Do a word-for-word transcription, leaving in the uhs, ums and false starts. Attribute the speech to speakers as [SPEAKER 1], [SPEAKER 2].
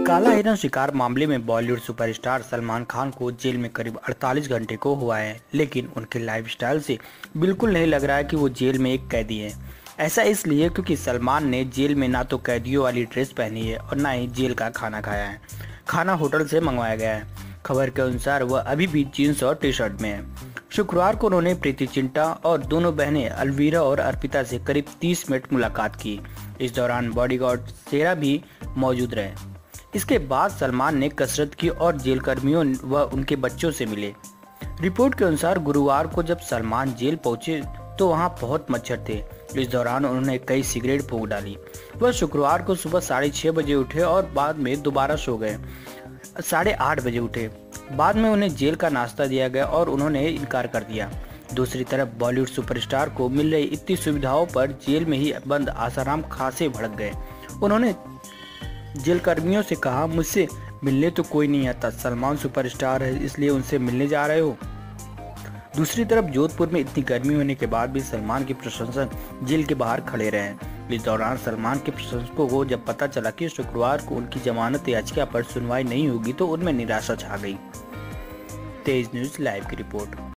[SPEAKER 1] काला हिरण शिकार मामले में बॉलीवुड सुपरस्टार सलमान खान को जेल में करीब अड़तालीस घंटे को हुआ है, लेकिन उनके लाइफस्टाइल से बिल्कुल नहीं लग रहा है कि वो जेल में एक कैदी हैं। ऐसा इसलिए क्योंकि सलमान ने जेल में ना तो कैदियों वाली ड्रेस पहनी है और ना ही जेल का खाना खाया है। खाना होटल से मंगवाया गया है। खबर के अनुसार वह अभी भी जीन्स और टी शर्ट में है। शुक्रवार को उन्होंने प्रीति चिंटा और दोनों बहनें अलवीरा और अर्पिता से करीब तीस मिनट मुलाकात की। इस दौरान बॉडीगार्ड शेरा भी मौजूद रहे। इसके बाद सलमान ने कसरत की और जेल कर्मियों व उनके बच्चों से मिले। रिपोर्ट के अनुसार गुरुवार को जब सलमान जेल पहुंचे तो वहां बहुत मच्छर थे। इस दौरान उन्होंने कई सिगरेट फूंक डाली। वह शुक्रवार को सुबह साढ़े छः बजे उठे और बाद में दोबारा सो गए। साढ़े आठ बजे उठे। बाद में उन्हें जेल का नाश्ता दिया गया और उन्होंने इनकार कर दिया। दूसरी तरफ बॉलीवुड सुपरस्टार को मिल रही इतनी सुविधाओं पर जेल में ही बंद आसाराम खासे भड़क गए। उन्होंने जेल कर्मियों से कहा, मुझसे मिलने तो कोई नहीं आता, सलमान सुपरस्टार है इसलिए उनसे मिलने जा रहे हो। दूसरी तरफ जोधपुर में इतनी गर्मी होने के बाद भी सलमान के प्रशंसक जेल के बाहर खड़े रहे। इस दौरान सलमान के प्रशंसकों को जब पता चला कि शुक्रवार को उनकी जमानत याचिका पर सुनवाई नहीं होगी तो उनमें निराशा छा गई। तेज न्यूज लाइव की रिपोर्ट।